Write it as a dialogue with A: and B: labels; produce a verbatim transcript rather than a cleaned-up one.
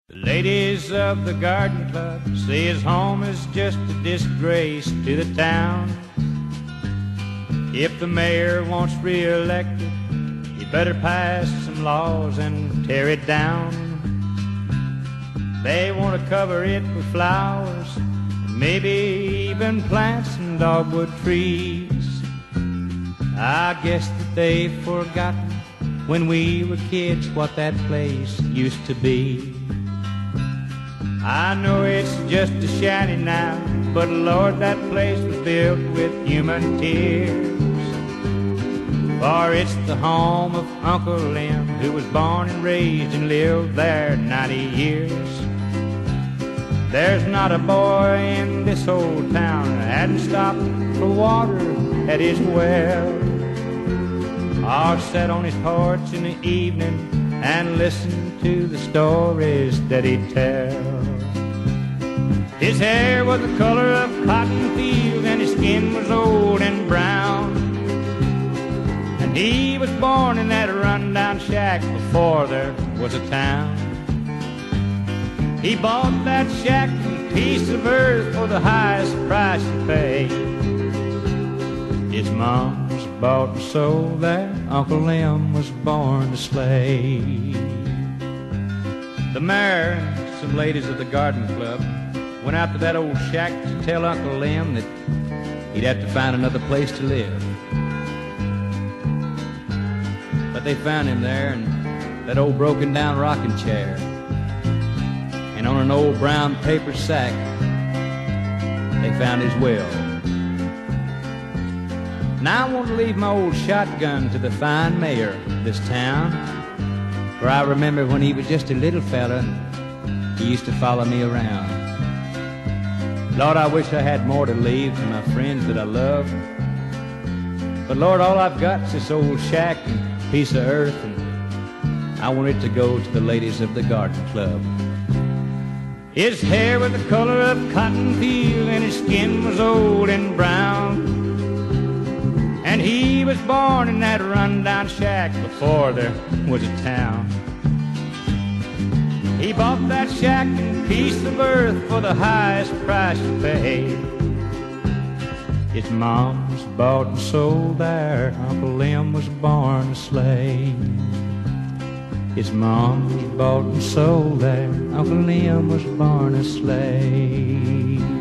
A: The ladies of the garden club say his home is just a disgrace to the town. If the mayor wants re-elected, he better pass some laws and tear it down. They want to cover it with flowers, maybe even plant some dogwood trees. I guess that they've forgotten when we were kids what that place used to be. I know it's just a shanty now, but Lord, that place was built with human tears. For it's the home of Uncle Lem, who was born and raised and lived there ninety years. There's not a boy in this old town that hadn't stopped for water at his well, or sat on his porch in the evening and listened to the stories that he'd tell. His hair was the color of cotton fields, and his skin was old and brown. And he was born in that rundown shack before there was a town. He bought that shack and piece of earth for the highest price he paid. His mom was bought and sold there, Uncle Lem was born a slave. The mayor and some ladies of the garden club went out to that old shack to tell Uncle Lem that he'd have to find another place to live. But they found him there in that old broken down rocking chair, and on an old brown paper sack they found his will. Now I want to leave my old shotgun to the fine mayor of this town, for I remember when he was just a little fella, he used to follow me around. Lord, I wish I had more to leave to my friends that I love, but Lord, all I've got is this old shack and piece of earth, and I want it to go to the ladies of the garden club. His hair was the color of cotton field, and his skin was old and brown. And he was born in that rundown shack before there was a town. He bought that shack and piece of earth for the highest price he paid. His mom was bought and sold there, Uncle Lem was born a slave. His mom was bought and sold there, Uncle Lem was born a slave.